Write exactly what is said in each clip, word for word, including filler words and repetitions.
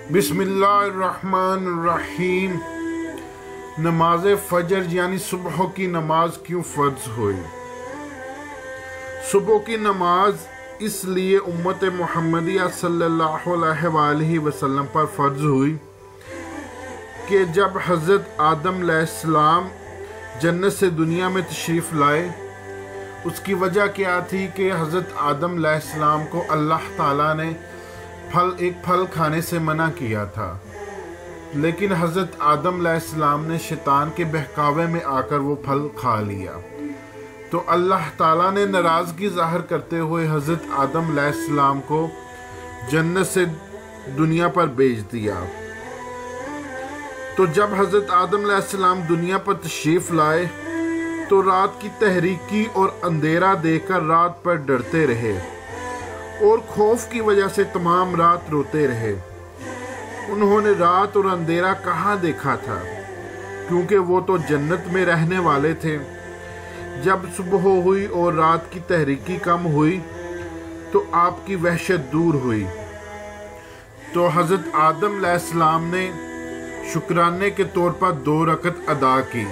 बिस्मिल्लाहिर्रहमानिर्रहीम। नमाज फजर यानी सुबह की नमाज क्यों फ़र्ज हुई? सुबह की नमाज इसलिए उम्मत मुहम्मदिया सल्लल्लाहु अलैहि वसल्लम पर फ़र्ज हुई कि जब हज़रत आदम अलैहिस्सलाम जन्नत से दुनिया में तशरीफ़ लाए, उसकी वजह क्या थी कि हज़रत आदम अलैहिस्सलाम को अल्लाह ताला ने फल एक फल खाने से मना किया था, लेकिन हज़रत आदम अलैहिस्सलाम ने शैतान के बहकावे में आकर वो फल खा लिया। तो अल्लाह ताला ने नाराज़गी ज़ाहिर करते हुए हज़रत आदम अलैहिस्सलाम को जन्नत से दुनिया पर भेज दिया। तो जब हज़रत आदम अलैहिस्सलाम दुनिया पर तशरीफ़ लाए तो रात की तहरीकी और अंधेरा देखकर रात पर डरते रहे और खौफ की वजह से तमाम रात रोते रहे। उन्होंने रात और अंधेरा कहाँ देखा था, क्योंकि वो तो जन्नत में रहने वाले थे। जब सुबह हुई और रात की तहरीकी कम हुई तो आपकी वहशत दूर हुई। तो हज़रत आदम अलैहिस्सलाम ने शुक्राने के तौर पर दो रकत अदा की।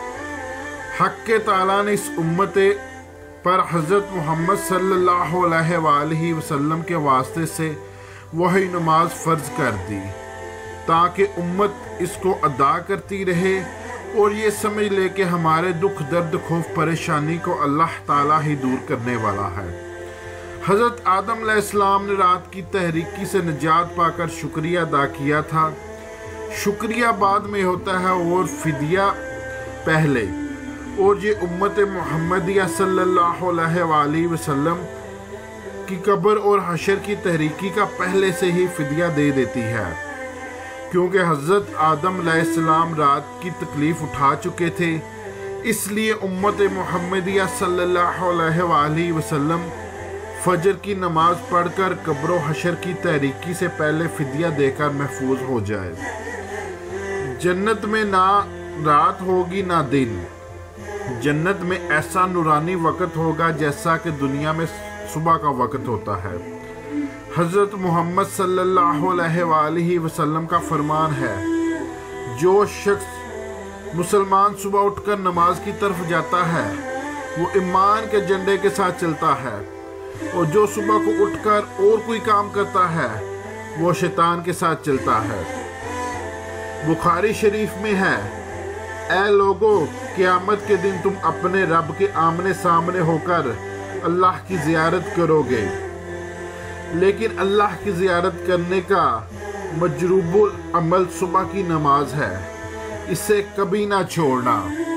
हक़ के ताला ने इस उम्मत पर हज़रत मोहम्मद सल्लल्लाहु अलैहि वसल्लम के वास्ते से वही नमाज फ़र्ज कर दी, ताकि उम्मत इसको अदा करती रहे और ये समझ ले कि हमारे दुख दर्द खौफ परेशानी को अल्लाह ताला ही दूर करने वाला है। हज़रत आदम अलैहिस्सलाम ने रात की तहरीकी से निजात पाकर शुक्रिया अदा किया था। शुक्रिया बाद में होता है और फिदिया पहले, और ये उम्मत मुहम्मदिया सल्लल्लाहु अलैहि वसल्लम की कब्र और हशर की तहरीकी का पहले से ही फिदिया दे देती है, क्योंकि हज़रत आदम अलैहिस्सलाम रात की तकलीफ़ उठा चुके थे। इसलिए उम्मत मुहम्मदिया सल्लल्लाहु अलैहि वसल्लम फजर की नमाज पढ़कर कब्र हशर की तहरीकी से पहले फिदिया देकर महफूज हो जाए। जन्नत में ना रात होगी ना दिन। जन्नत में ऐसा नूरानी वक़्त होगा जैसा कि दुनिया में सुबह का वक़्त होता है। हज़रत मोहम्मद सल्लल्लाहु अलैहि वसल्लम का फरमान है, जो शख्स मुसलमान सुबह उठकर नमाज की तरफ जाता है वो ईमान के झंडे के साथ चलता है, और जो सुबह को उठकर और कोई काम करता है वो शैतान के साथ चलता है। बुखारी शरीफ में है, ऐ लोगों, क़यामत के दिन तुम अपने रब के आमने सामने होकर अल्लाह की ज़ियारत करोगे, लेकिन अल्लाह की ज़ियारत करने का मजरूबुल अमल सुबह की नमाज है, इसे कभी ना छोड़ना।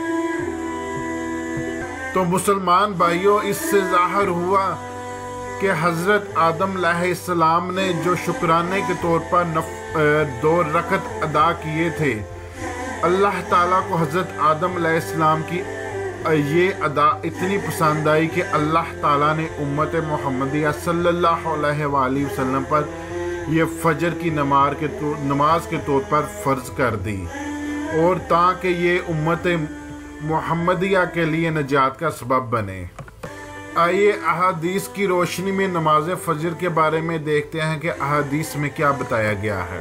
तो मुसलमान भाइयों, इससे ज़ाहिर हुआ कि हज़रत आदम अलैहिस्सलाम ने जो शुक्राने के तौर पर नफ दो रकत अदा किए थे, अल्लाह ताला को हज़रत आदम अलैहिस्सलाम की ये अदा इतनी पसंद आई कि अल्लाह ताला ने उम्मत मुहम्मदिया सल्लल्लाहु अलैहि वसल्लम पर ये फजर की नमाज के तो, नमाज के तौर पर फ़र्ज कर दी, और ताकि ये उम्मत मुहम्मदिया के लिए नजात का सबब बने। आइए अहादीस की रोशनी में नमाज फजर के बारे में देखते हैं कि अहादीस में क्या बताया गया है।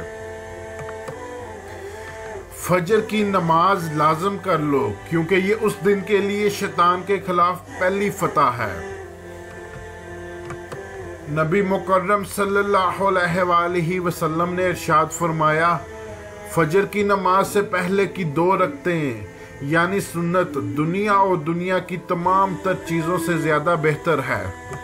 फजर की नमाज लाजम कर लो, क्योंकि ये उस दिन के लिए शैतान के खिलाफ पहली फतह है। नबी मुकर्रम सल्लल्लाहु अलैहि वसल्लम ने इरशाद फरमाया, फजर की नमाज से पहले की दो रकतें यानी सुन्नत दुनिया और दुनिया की तमाम तर चीज़ों से ज़्यादा बेहतर है।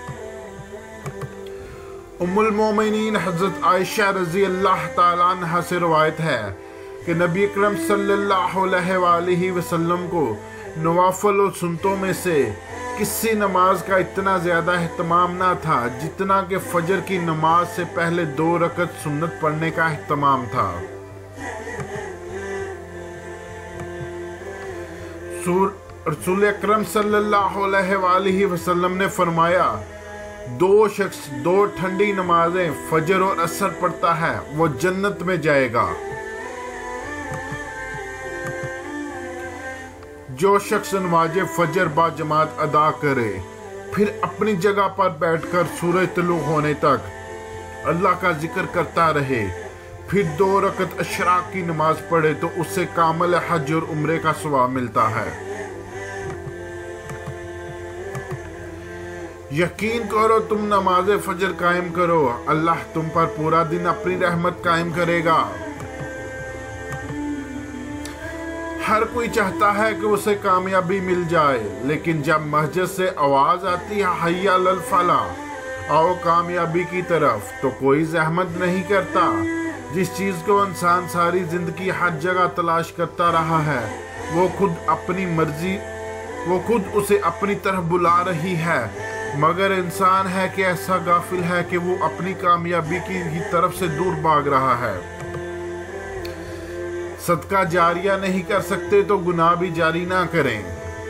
उम्मुल मोमिनीन हज़रत आयशा रज़ी अल्लाह ताला अन्हा से रवायत है कि नबी अकरम सल्लल्लाहु अलैहि वसल्लम को नवाफिल और सुन्नतों में से किसी नमाज का इतना ज़्यादा एहतमाम ना था जितना कि फजर की नमाज से पहले दो रकत सुन्नत पढ़ने का एहतमाम था। रसूल अकरम सल्लल्लाहु अलैहि वसल्लम ने फरमाया, दो शख्स दो ठंडी नमाजें फजर और असर पढ़ता है वो जन्नत में जाएगा। जो शख्स नमाज फजर बा जमात अदा करे, फिर अपनी जगह पर बैठकर सूरज तुलू होने तक अल्लाह का जिक्र करता रहे, फिर दो रकत अशराक की नमाज पढ़े तो उससे कामिल हज और उम्रे का सवाब मिलता है। यकीन करो तुम नमाज फजर कायम करो, अल्लाह तुम पर पूरा दिन अपनी रहमत कायम करेगा। हर कोई चाहता है कि उसे कामयाबी मिल जाए, लेकिन जब मस्जिद से आवाज आती है हय्या अल फलाह, आओ कामयाबी की तरफ, तो कोई जहमत नहीं करता। जिस चीज को इंसान सारी जिंदगी हर जगह तलाश करता रहा है, वो खुद अपनी मर्जी वो खुद उसे अपनी तरफ बुला रही है, मगर इंसान है कि ऐसा गाफिल है कि वो अपनी कामयाबी की तरफ से दूर भाग रहा है। सदका जारिया नहीं कर सकते तो गुनाह भी जारी ना करें।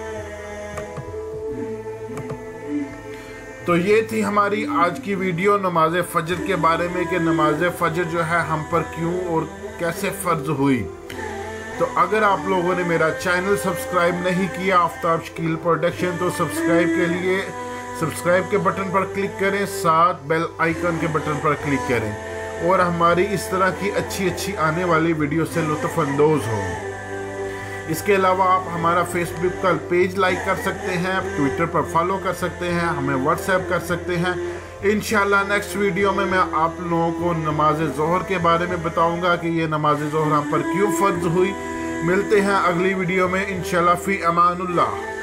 तो ये थी हमारी आज की वीडियो नमाज फजर के बारे में कि नमाज फजर जो है हम पर क्यों और कैसे फर्ज हुई। तो अगर आप लोगों ने मेरा चैनल सब्सक्राइब नहीं किया आफ्ताब शकील प्रोडक्शन, तो सब्सक्राइब के लिए सब्सक्राइब के बटन पर क्लिक करें, साथ बेल आइकन के बटन पर क्लिक करें और हमारी इस तरह की अच्छी अच्छी आने वाली वीडियो से लुत्फ अंदोज हो। इसके अलावा आप हमारा फेसबुक का पेज लाइक कर सकते हैं, ट्विटर पर फॉलो कर सकते हैं, हमें व्हाट्सएप कर सकते हैं। इंशाल्लाह नेक्स्ट वीडियो में मैं आप लोगों को नमाज ज़ोहर के बारे में बताऊंगा कि ये नमाज ज़ोहर हम पर क्यों फ़र्ज हुई। मिलते हैं अगली वीडियो में इंशाल्लाह। फ़ी अमानुल्लाह।